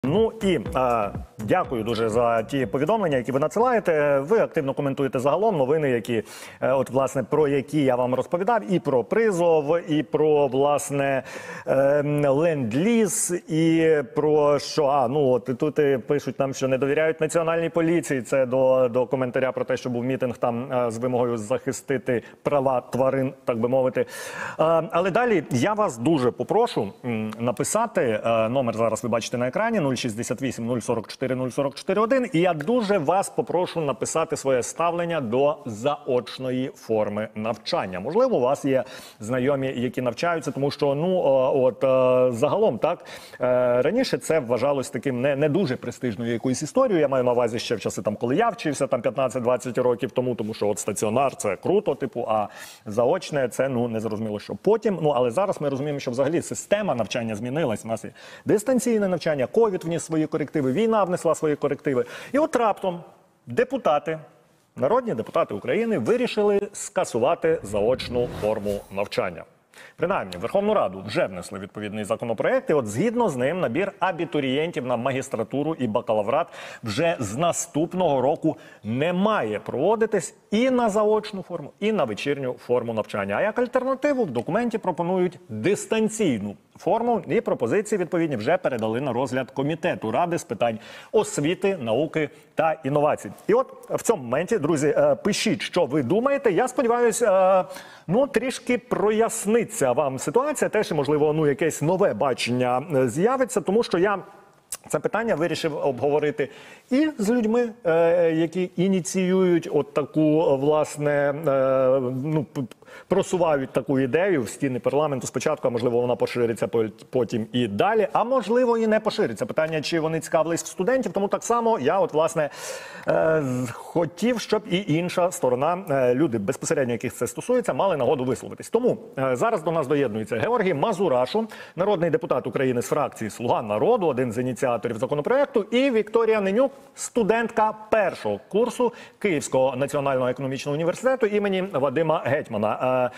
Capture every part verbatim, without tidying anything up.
Ну і е, дякую дуже за ті повідомлення, які ви надсилаєте. Ви активно коментуєте загалом новини, які, е, от власне, про які я вам розповідав, і про призов, і про, власне, е, ленд-ліз, і про що, а, ну, от тут пишуть нам, що не довіряють національній поліції. Це до, до коментаря про те, що був мітинг там е, з вимогою захистити права тварин, так би мовити. Е, але далі я вас дуже попрошу м, написати, е, номер зараз ви бачите на екрані, нуль шістдесят вісім нуль сорок чотири нуль сорок чотири один. І я дуже вас попрошу написати своє ставлення до заочної форми навчання. Можливо, у вас є знайомі, які навчаються, тому що, ну, от загалом, так, раніше це вважалось таким не, не дуже престижною якоюсь історією. Я маю на увазі ще в часи, там, коли я вчився, там, п'ятнадцять-двадцять років тому, тому що от стаціонар – це круто, типу, а заочне – це, ну, не зрозуміло, що потім. Ну, але зараз ми розуміємо, що взагалі система навчання змінилась. У нас є дистанційне навчання, ковід вніс свої корективи, війна внесла свої корективи. І от раптом депутати, народні депутати України вирішили скасувати заочну форму навчання. Принаймні, в Верховну Раду вже внесли відповідний законопроект, і от згідно з ним набір абітурієнтів на магістратуру і бакалаврат вже з наступного року не має проводитись і на заочну форму, і на вечірню форму навчання. А як альтернативу в документі пропонують дистанційну форму, і пропозиції відповідні вже передали на розгляд Комітету Ради з питань освіти, науки та інновацій. І от в цьому моменті, друзі, пишіть, що ви думаєте. Я сподіваюся, ну, трішки проясниться вам ситуація, теж, можливо, ну, якесь нове бачення з'явиться, тому що я це питання вирішив обговорити і з людьми, е, які ініціюють от таку, власне, е, ну, просувають таку ідею в стіни парламенту спочатку, а можливо вона пошириться потім і далі, а можливо і не пошириться. Питання, чи вони цікавились в студентів, тому так само я от, власне, е, хотів, щоб і інша сторона, е, люди, безпосередньо яких це стосується, мали нагоду висловитись. Тому е, зараз до нас доєднується Георгій Мазурашу, народний депутат України з фракції «Слуга народу», один з ініціаторів законопроекту, і Вікторія Ненюк, студентка першого курсу Київського національного економічного університету імені Вадима Гетьмана.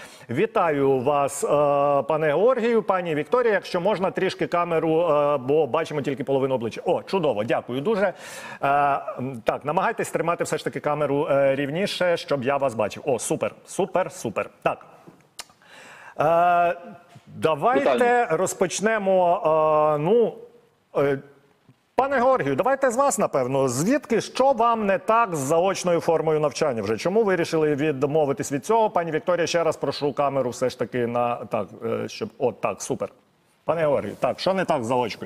Вітаю вас, пане Георгію, пані Вікторія. Якщо можна, трішки камеру, бо бачимо тільки половину обличчя. О, чудово, дякую дуже. Так, намагайтесь тримати все ж таки камеру рівніше, щоб я вас бачив. О, супер, супер, супер. Так. Давайте Вітаю. розпочнемо, ну... Пане Георгію, давайте з вас, напевно. Звідки, що вам не так з заочною формою навчання вже? Чому вирішили відмовитись від цього? Пані Вікторія, ще раз прошу камеру все ж таки на... Так, щоб... От, так, супер. Пане Георгію, так, що не так з заочкою?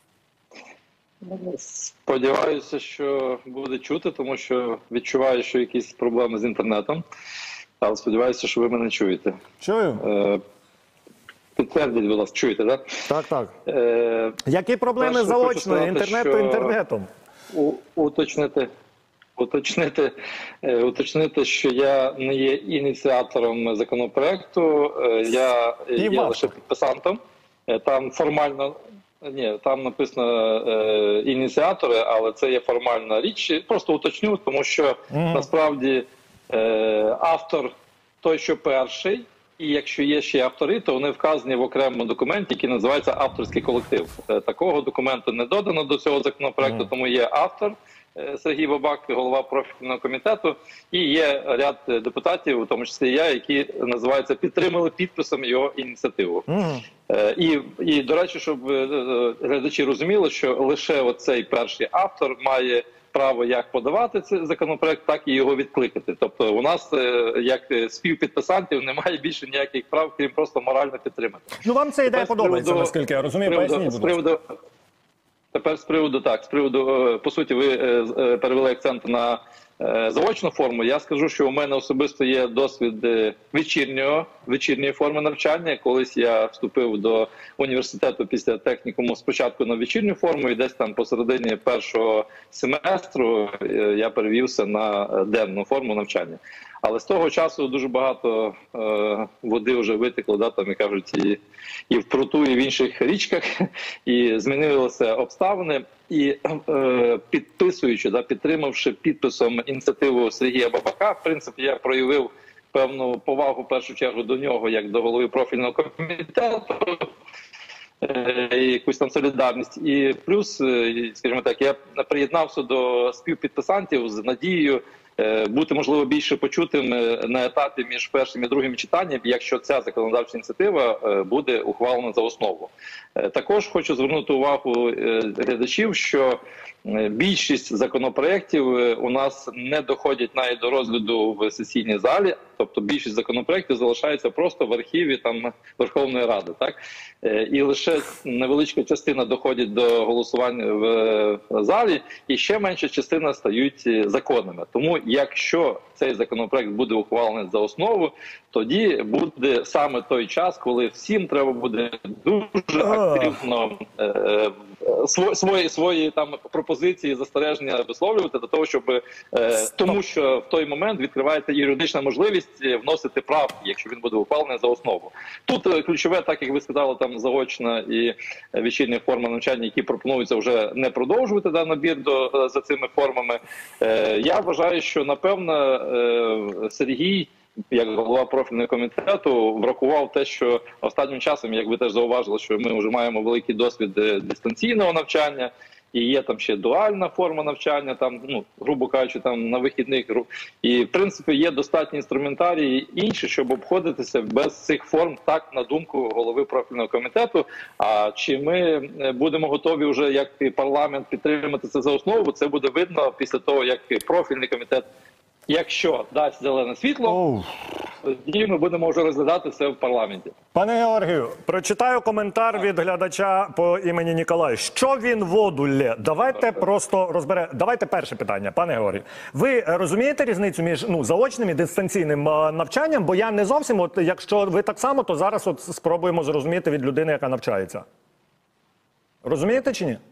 Сподіваюся, що буде чути, тому що відчуваю, що якісь проблеми з інтернетом. Але сподіваюся, що ви мене чуєте. Чую. Е Підтвердіть, будь ласка, чуєте, так? Так, так. Е, Які проблеми з заочною, інтернету, інтернетом? У, уточнити, уточнити, е, уточнити, що я не є ініціатором законопроекту, е, я І є важко. лише підписантом. Е, там формально, ні, там написано е, ініціатори, але це є формальна річ. Просто уточню, тому що mm. насправді е, автор той, що перший, і якщо є ще автори, то вони вказані в окремому документі, який називається авторський колектив. Такого документу не додано до цього законопроекту, тому є автор Сергій Бабак, голова профільного комітету, і є ряд депутатів, у тому числі я, які називаються підтримали підписом його ініціативу. Mm. І, і, до речі, щоб глядачі розуміли, що лише оцей перший автор має право як подавати цей законопроект, так і його відкликати. Тобто у нас, як співпідписантів, немає більше ніяких прав, крім просто морально підтримати. Ну вам ця ідея подобається, приводу, наскільки я розумію, поясніть, будь ласка. Тепер з приводу, так, з приводу, по суті, ви перевели акцент на заочну форму. Я скажу, що у мене особисто є досвід вечірнього, вечірньої форми навчання. Колись я вступив до університету після технікуму спочатку на вечірню форму, і десь там посередині першого семестру я перевівся на денну форму навчання. Але з того часу дуже багато е, води вже витекло, да, там, і кажуть, і, і в пруту, і в інших річках, і змінилися обставини. І е, підписуючи, да, підтримавши підписом ініціативу Сергія Бабака, в принципі, я проявив певну повагу в першу чергу до нього, як до голови профільного комітету. якусь там солідарність. І плюс, скажімо так, я приєднався до співпідписантів з надією бути, можливо, більше почутим на етапі між першим і другим читанням, якщо ця законодавча ініціатива буде ухвалена за основу. Також хочу звернути увагу глядачів, що більшість законопроєктів у нас не доходять навіть до розгляду в сесійній залі, тобто більшість законопроєктів залишається просто в архіві там Верховної Ради, так? І лише невеличка частина доходить до голосування в залі, і ще менша частина стають законами. Тому якщо цей законопроєкт буде ухвалений за основу, тоді буде саме той час, коли всім треба буде дуже активно е, свої, свої, свої там пропозиції, застереження висловлювати до того, щоб е, тому, що в той момент відкривається юридична можливість вносити правки, якщо він буде ухвалений за основу. Тут ключове, так як ви сказали, там заочна і вечірня форма навчання, які пропонуються вже не продовжувати да, набір до за цими формами. Е, я вважаю, що напевно е, Сергій, як голова профільного комітету, врахував те, що останнім часом, як ви теж зауважили, що ми вже маємо великий досвід дистанційного навчання, і є там ще дуальна форма навчання, там, ну, грубо кажучи, там на вихідних. І, в принципі, є достатній інструментарій інші, щоб обходитися без цих форм, так, на думку голови профільного комітету. А чи ми будемо готові вже як парламент підтримати це за основу, це буде видно після того, як профільний комітет, якщо дасть зелене світло, oh. тоді ми будемо вже розглядати це в парламенті. Пане Георгію, прочитаю коментар від глядача по імені Ніколай. Що він воду лє? Давайте так, просто розберемо. Давайте перше питання, пане Георгію. Ви розумієте різницю між ну, заочним і дистанційним навчанням? Бо я не зовсім, от якщо ви так само, то зараз от спробуємо зрозуміти від людини, яка навчається. Розумієте чи ні?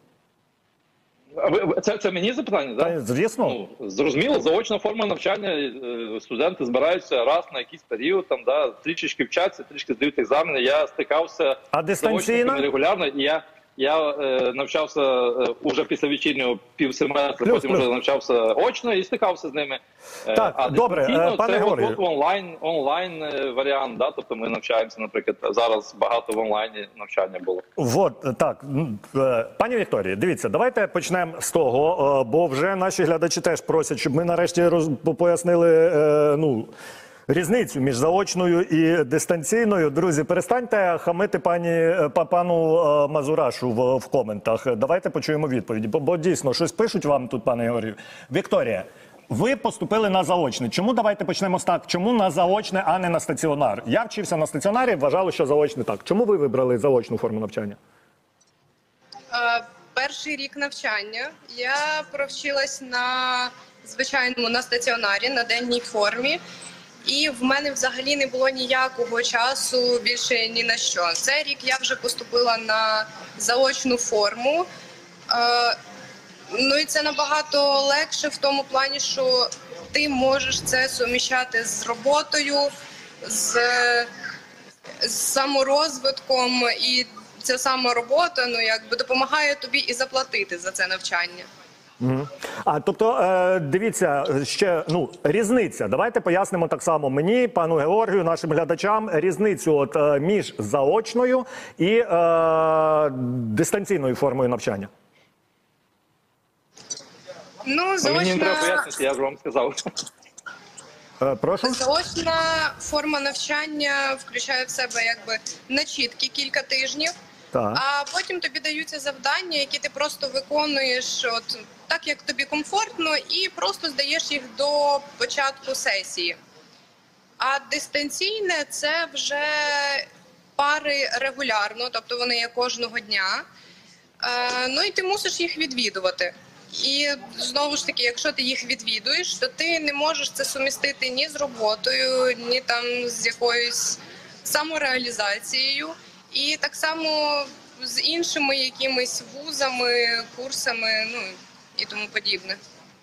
Це, це мені запитання, так? Звісно. Ну, зрозуміло, заочна форма навчання, студенти збираються раз на якийсь період, там, да, трішечки вчаться, трішки здають екзамени. Я стикався з заочниками регулярно, і я, я е, навчався е, уже після вечірнього півсеместру, плюс, потім плюс. вже навчався очно і стикався з ними. Так, а добре, пане це Георгію. от, от онлайн, онлайн варіант, да? Тобто ми навчаємося, наприклад, зараз багато в онлайні навчання було. Вот, так, пані Вікторії, дивіться, давайте почнемо з того, бо вже наші глядачі теж просять, щоб ми нарешті роз... пояснили, ну, різницю між заочною і дистанційною. Друзі, перестаньте хамити пані, пану Мазурашу в, в коментах. Давайте почуємо відповіді, бо, бо дійсно щось пишуть вам тут, пане Георгію. Вікторія, ви поступили на заочне. Чому, давайте почнемо з так, чому на заочне, а не на стаціонар? Я вчився на стаціонарі, вважали, що заочне так. Чому ви вибрали заочну форму навчання? Е, перший рік навчання я провчилась на звичайному, на стаціонарі, на денній формі. І в мене взагалі не було ніякого часу більше ні на що. Цей рік я вже поступила на заочну форму. Е, Ну і це набагато легше в тому плані, що ти можеш це суміщати з роботою, з, з саморозвитком, і ця сама робота, ну, якби допомагає тобі і заплатити за це навчання. Угу. А, тобто, е, дивіться, ще, ну, різниця. Давайте пояснимо так само мені, пану Георгію, нашим глядачам, різницю от, е, між заочною і е, дистанційною формою навчання. Ну, заочна... Мені не треба пояснити, я ж вам сказав. Прошу? Заочна форма навчання включає в себе якби начітки кілька тижнів, так. А потім тобі даються завдання, які ти просто виконуєш от, так, як тобі комфортно, і просто здаєш їх до початку сесії. А дистанційне – це вже пари регулярно, тобто вони є кожного дня, е, ну і ти мусиш їх відвідувати. І знову ж таки, якщо ти їх відвідуєш, то ти не можеш це сумістити ні з роботою, ні там з якоюсь самореалізацією. І так само з іншими якимись вузами, курсами, ну і тому подібне.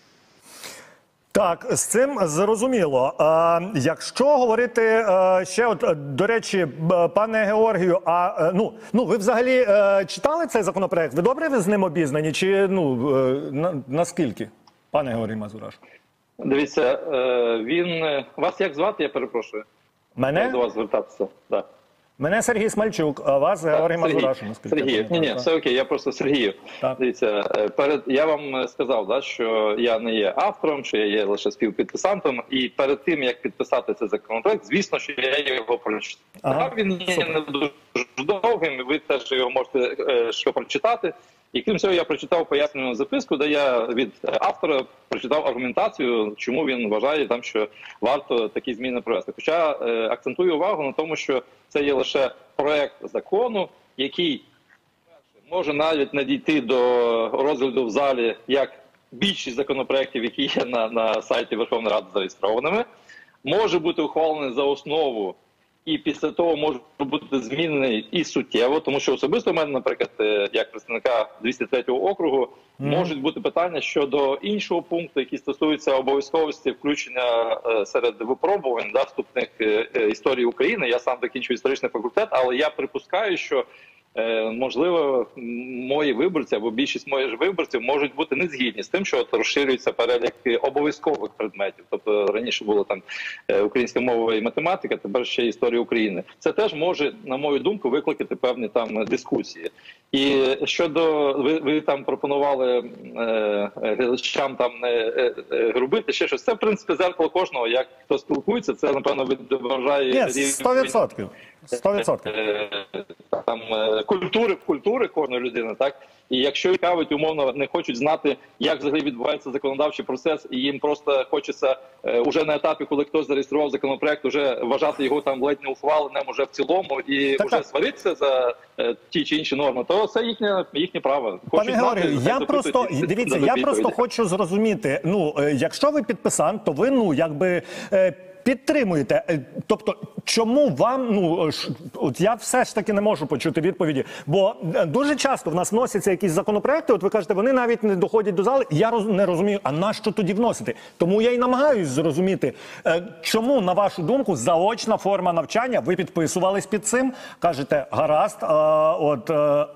Так, з цим зрозуміло. А, якщо говорити а, ще, от, до речі, пане Георгію, а ну, ну ви взагалі а, читали цей законопроект? Ви добре з ним обізнані? Чи ну на, наскільки, пане Георгій Мазураш? Дивіться, він вас як звати? Я перепрошую. Мене? Як до вас звертатися? Да. Мене Сергій Смальчук, а вас Георгій Мазурашу. Сергій, ні, ні, все окей, я просто Сергію. Дивіться, перед, я вам сказав, да, що я не є автором, що я є лише співпідписантом, і перед тим, як підписати цей законопроект, звісно, що я його прочитав. Ага, він є супер. Не дуже довгим, ви теж його можете е, що прочитати. І крім цього, я прочитав пояснювальну записку, де я від автора прочитав аргументацію, чому він вважає, там, що варто такі зміни провести. Хоча е, акцентую увагу на тому, що це є лише проект закону, який може навіть надійти до розгляду в залі, як більшість законопроєктів, які є на, на сайті Верховної Ради зареєстрованими, може бути ухвалений за основу, і після того може бути змінений і суттєво, тому що особисто в мене, наприклад, як представника двісті третього округу, mm. можуть бути питання щодо іншого пункту, який стосується обов'язковості включення серед випробувань да, вступних історії України. Я сам закінчую історичний факультет, але я припускаю, що можливо, мої виборці або більшість моїх виборців можуть бути не згідні з тим, що от розширюється перелік обов'язкових предметів. Тобто раніше було там українська мова і математика, тепер ще історія України. Це теж може, на мою думку, викликати певні там дискусії. І щодо ви, ви там пропонували е, глядачам там не е, грубити ще щось. Це в принципі зеркало кожного, як хто спілкується. Це напевно відображає Ні, сто відсотків. сто відсотків. Там культури культури кожної людини, так. І якщо цікавить, умовно, не хочуть знати, як взагалі відбувається законодавчий процес, і їм просто хочеться е, уже на етапі, коли хтось зареєстрував законопроект, вже вважати його там ледь не ухваленим уже в цілому і так, вже так. сваритися за е, ті чи інші норми, то це їхнє, їхнє право. Пане Георгію, я просто, дивіться, я просто хочу зрозуміти, ну, якщо ви підписант, то ви, ну, якби... Е, підтримуєте. Тобто, чому вам, ну, от я все ж таки не можу почути відповіді, бо дуже часто в нас вносяться якісь законопроекти, от ви кажете, вони навіть не доходять до зали, я роз, не розумію, а на що тоді вносити? Тому я і намагаюсь зрозуміти, чому, на вашу думку, заочна форма навчання, ви підписувались під цим, кажете, гаразд, а, от,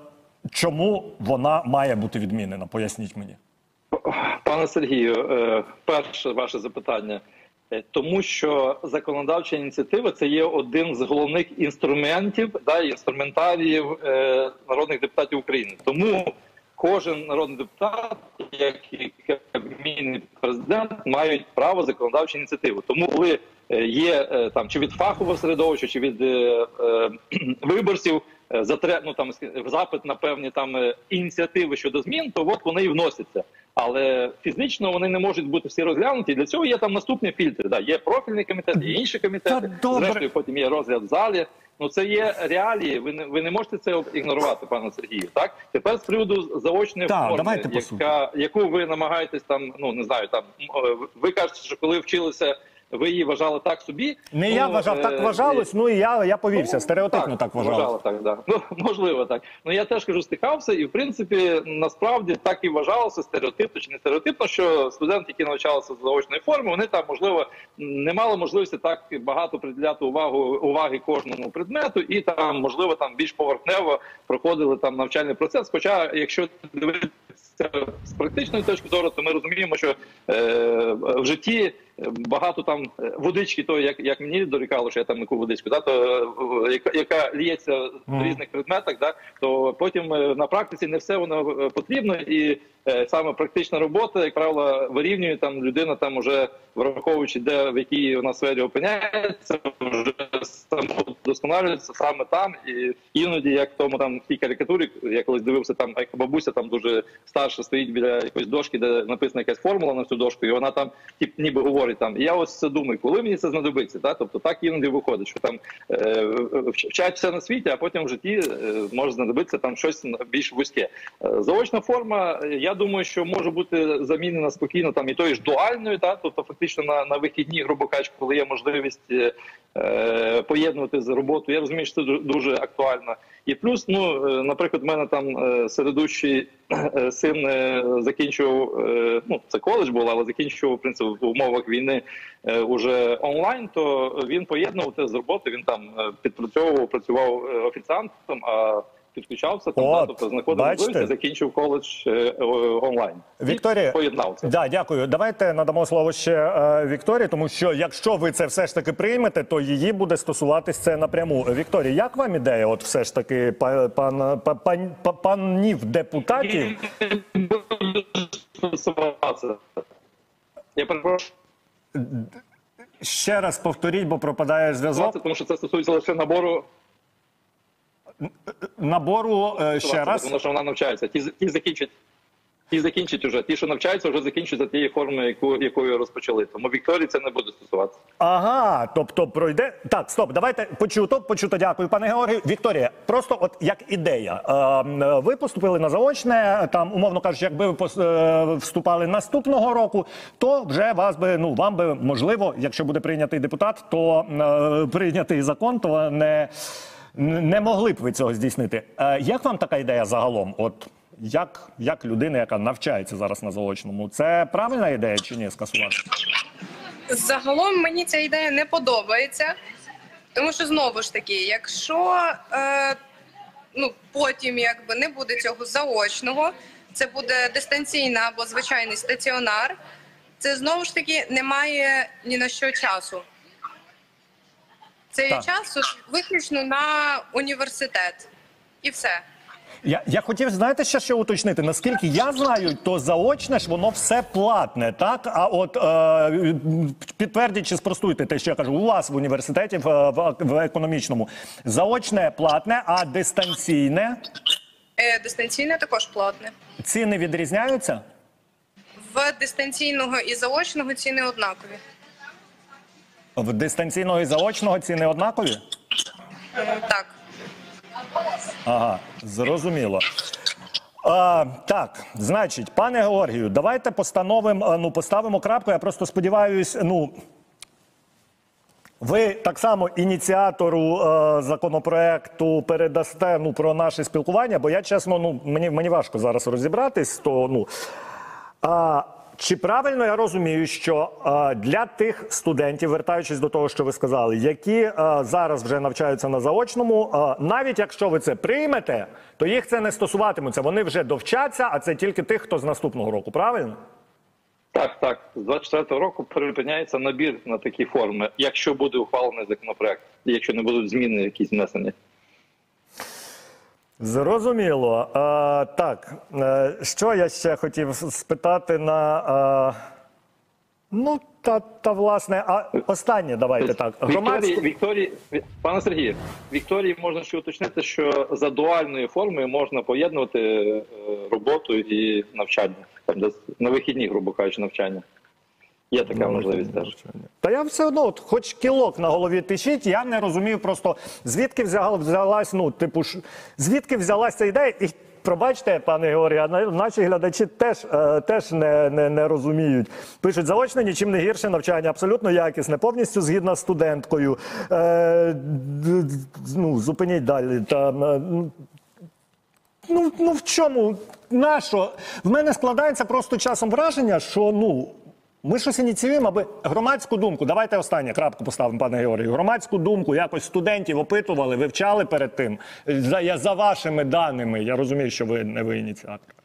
чому вона має бути відмінена? Поясніть мені. Пане Сергію, перше ваше запитання. Тому що законодавча ініціатива – це є один з головних інструментів, да, інструментаріїв е, народних депутатів України. Тому кожен народний депутат, як і Кабмін і президент, мають право законодавчої ініціативи. Тому коли є е, там чи від фахового середовища, чи від е, е, виборців затре, ну, там, запит на певні там ініціативи щодо змін, то от вони і вносяться. Але фізично вони не можуть бути всі розглянуті. Для цього є там наступні фільтри. Да, є профільний комітет, є інші комітети. Зрештою, потім є розгляд в залі. Ну це є реалії. Ви не ви не можете це ігнорувати, пане Сергію. Так тепер з приводу заочної так, форми, яка яку ви намагаєтесь там, ну не знаю, там ви кажете, що коли вчилися. Ви її вважали так собі? Не ну, я вважав, так вважалось, ну і я, я повівся, ну, стереотипно так, так вважалось. Вважало так, да. Ну, можливо так. Ну я теж кажу, стикався, і в принципі, насправді так і вважалося, стереотипно чи не стереотипно, що студенти, які навчалися з заочної форми, вони там, можливо, не мали можливості так багато приділяти увагу, уваги кожному предмету, і там, можливо, там більш поверхнево проходили там навчальний процес. Хоча, якщо дивитися з практичної точки зору, то ми розуміємо, що е, в житті багато там водички, то як, як мені дорікало, що я там яку водичку, да, то яка, яка ліється в різних предметах, да, то потім на практиці не все воно потрібно, і е, саме практична робота, як правило, вирівнює там людина, там уже враховуючи, де в якій вона сфері опиняється, вже самодосконалюється саме там, і іноді, як в тому там в тій карикатурі, я колись дивився, там як бабуся там дуже старша стоїть біля якоїсь дошки, де написана якась формула на цю дошку, і вона там тип, ніби говорить там. І я ось це думаю, коли мені це знадобиться, да? Тобто так іноді виходить, що там е, вчать все на світі, а потім в житті е, може знадобитися там щось більш вузьке. Е, заочна форма, я думаю, що може бути замінена спокійно там і тою ж дуальною, да? Тобто фактично на, на вихідні, грубо кажучи, коли є можливість е, поєднувати з роботою. Я розумію, що це дуже актуально. І плюс, ну, наприклад, в мене там середущий син закінчував, ну, це коледж був, але закінчував, в принципі, в умовах війни уже онлайн, то він поєднував це з роботи, він там підпрацьовував, працював офіціантом, а підключався, там, От, да, тобто знаходив бачите? можливість, закінчив коледж е, онлайн. Вікторія, І поєднав це. да, дякую. Давайте надамо слово ще е, Вікторії, тому що якщо ви це все ж таки приймете, то її буде стосуватись це напряму. Вікторія, як вам ідея, от все ж таки, пан, пан, пан, пан, панів депутатів? Я перепрошую, Ще раз повторіть, бо пропадає зв'язок. тому що це стосується лише набору, Набору е, ще раз. тому що вона навчається. Ті, ті закінчать. Ті закінчать уже. Ті, що навчаються, вже закінчать за тією формою, яку, якою розпочали. Тому Вікторії це не буде стосуватися. Ага, тобто пройде. Так, стоп, давайте почуто, почуто, дякую, пане Георгію. Вікторія, просто от як ідея. Е, ви поступили на заочне, там, умовно кажучи, якби ви пос- е, вступали наступного року, то вже вас би, ну, вам би, можливо, якщо буде прийнятий депутат, то е, прийнятий закон, то не, не могли б ви цього здійснити. Е, як вам така ідея загалом? От як, як людина, яка навчається зараз на заочному, це правильна ідея чи ні, скасувати? Загалом мені ця ідея не подобається, тому що знову ж таки, якщо е, ну, потім якби не буде цього заочного, це буде дистанційна або звичайний стаціонар, це знову ж таки немає ні на що часу. Це є Так. час от, виключно на університет. І все. Я, я хотів, знаєте, ще що уточнити. Наскільки я знаю, то заочне ж воно все платне, так? А от е, підтвердіть чи спростуйте те, що я кажу, у вас в університеті, в, в, в економічному. Заочне платне, а дистанційне? Е, дистанційне також платне. Ціни відрізняються? В дистанційного і заочного ціни однакові. В дистанційного і заочного ціни однакові? Е, так. Ага, зрозуміло. А, так, значить, пане Георгію, давайте постановимо, ну, поставимо крапку. Я просто сподіваюся, ну, ви так само ініціатору е, законопроекту передасте, ну, про наше спілкування, бо я, чесно, ну, мені, мені важко зараз розібратись, то, ну, а, чи правильно я розумію, що е, для тих студентів, вертаючись до того, що ви сказали, які е, зараз вже навчаються на заочному, е, навіть якщо ви це приймете, то їх це не стосуватиметься. Вони вже довчаться, а це тільки тих, хто з наступного року, правильно? Так, так. З двадцять четвертого року припиняється набір на такі форми, якщо буде ухвалений законопроект, і якщо не будуть зміни якісь внесені. Зрозуміло. Е, так, е, що я ще хотів спитати на... Е, ну, та, та, власне, а останнє давайте так. Вікторії, Вікторії, пане Сергію, Вікторії можна ще уточнити, що за дуальною формою можна поєднувати е, роботу і навчання. Там, десь на вихідні, грубо кажучи, навчання. Є така можливість теж. Та я все одно, от, хоч кілок на голові тишіть, я не розумію просто, звідки взяла, взялась, ну, типу, ж, звідки взялась ця ідея, і пробачте, пане Георгію, а на- наші глядачі теж, е, теж не, не, не розуміють. Пишуть, заочне нічим не гірше навчання, абсолютно якісне, повністю згідно з студенткою. Е, д- д- ну, зупиніть далі. Там, е, ну, ну, ну, в чому? Нащо? В мене складається просто часом враження, що, ну, ми щось ініціюємо, аби громадську думку, давайте останнє, крапку поставимо, пане Георгію, громадську думку якось студентів опитували, вивчали перед тим, за, я, за вашими даними, я розумію, що ви не ви ініціатор.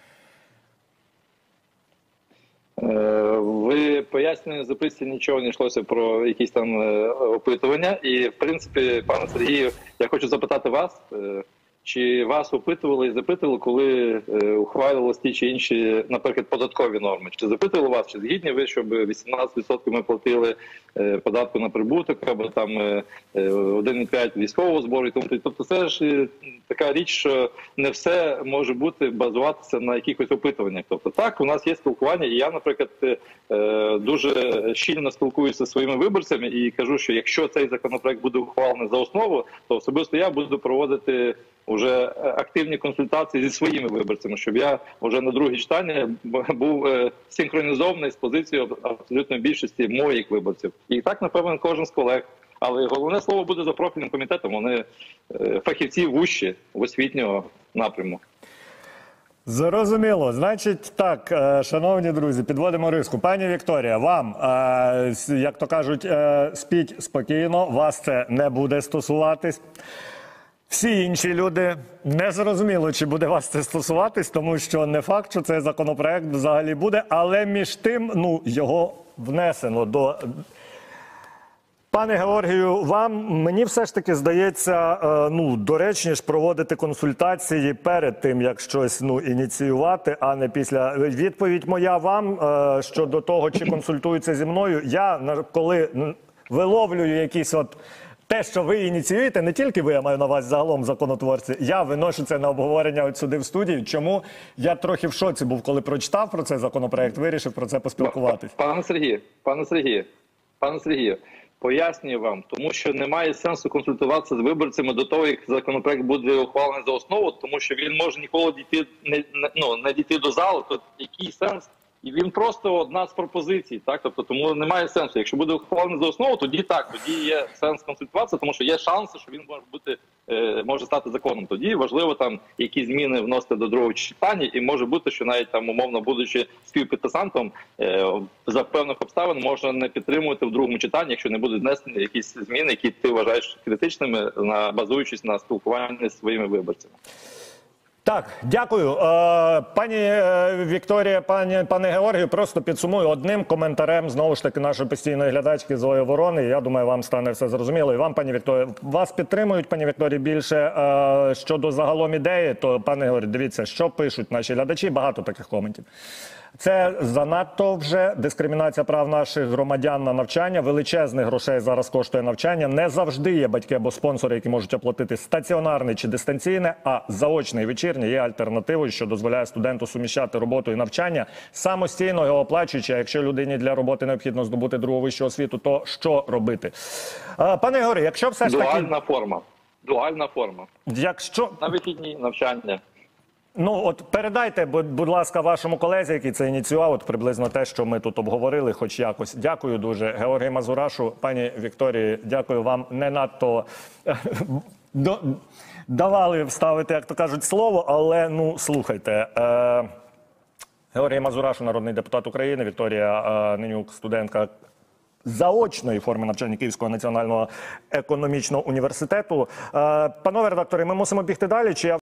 Е, Ви пояснені записці нічого не йшлося про якісь там е, опитування. І, в принципі, пане Сергію, я хочу запитати вас, е, чи вас опитували і запитували, коли е, ухвалювалися ті чи інші, наприклад, податкові норми? Чи запитували вас, чи згідні ви, щоб вісімнадцять відсотків ми платили е, податку на прибуток, або там е, один і п'ять військового збору? І тому, тобто це ж е, така річ, що не все може бути базуватися на якихось опитуваннях. Тобто так, у нас є спілкування, і я, наприклад, е, дуже щільно спілкуюся зі своїми виборцями і кажу, що якщо цей законопроект буде ухвалений за основу, то особисто я буду проводити вже активні консультації зі своїми виборцями, щоб я вже на друге читання був синхронізований з позицією абсолютної більшості моїх виборців. І так, напевно, кожен з колег. Але головне слово буде за профільним комітетом. Вони фахівці вужчі в освітнього напряму. Зрозуміло. Значить, так, шановні друзі, підводимо риску. Пані Вікторія, вам, як то кажуть, спіть спокійно, вас це не буде стосуватись. Всі інші люди не зрозуміло, чи буде вас це стосуватись, тому що не факт, що цей законопроект взагалі буде, але між тим, ну, його внесено до... Пане Георгію, вам, мені все ж таки здається, е, ну, доречніше проводити консультації перед тим, як щось, ну, ініціювати, а не після. Відповідь моя вам е, щодо того, чи консультуються зі мною. Я, на- коли м, виловлюю якісь от те, що ви ініціюєте, не тільки ви, я маю на вас загалом законотворці, я виношу це на обговорення от сюди в студію. Чому я трохи в шоці був, коли прочитав про цей законопроект, вирішив про це поспілкуватись. Пане Сергію, пане Сергію, пане Сергію, пояснюю вам, тому що немає сенсу консультуватися з виборцями до того, як законопроект буде ухвалений за основу, тому що він може ніколи дійти не, не ну не дійти до залу. То який сенс? І він просто одна з пропозицій, так тобто тому немає сенсу. Якщо буде ухвалений за основу, тоді так, тоді є сенс консультуватися, тому що є шанси, що він може бути е, може стати законом. Тоді важливо там якісь зміни вносити до другого читання, і може бути, що навіть там умовно будучи співпідписантом, е, за певних обставин можна не підтримувати в другому читанні, якщо не будуть внесені якісь зміни, які ти вважаєш критичними, на базуючись на спілкуванні з своїми виборцями. Так, дякую. Е, пані е, Вікторія, пані, пане Георгію, просто підсумую одним коментарем, знову ж таки, нашої постійної глядачки Зої Ворони. Я думаю, вам стане все зрозуміло. І вам, пані Вікторія, вас підтримують, пані Вікторії, більше е, щодо загалом ідеї, то, пане Георгію, дивіться, що пишуть наші глядачі, багато таких коментів. Це занадто вже дискримінація прав наших громадян на навчання. Величезних грошей зараз коштує навчання. Не завжди є батьки або спонсори, які можуть оплатити стаціонарне чи дистанційне, а заочне і вечірнє є альтернативою, що дозволяє студенту суміщати роботу і навчання, самостійно його оплачуючи. А якщо людині для роботи необхідно здобути другу вищу освіту, то що робити? Пане Георгію, якщо все ж таки... Дуальна форма. Дуальна форма. Якщо... На вихідні навчання. Ну, от передайте, будь, будь ласка, вашому колезі, який це ініціював, от приблизно те, що ми тут обговорили, хоч якось. Дякую дуже, Георгій Мазурашу. Пані Вікторії, дякую вам. Не надто до, давали вставити, як то кажуть, слово, але, ну, слухайте. Е, Георгій Мазурашу, народний депутат України, Вікторія е, Ненюк, студентка заочної форми навчання Київського національного економічного університету. Е, панове редактори, ми мусимо бігти далі. Чи я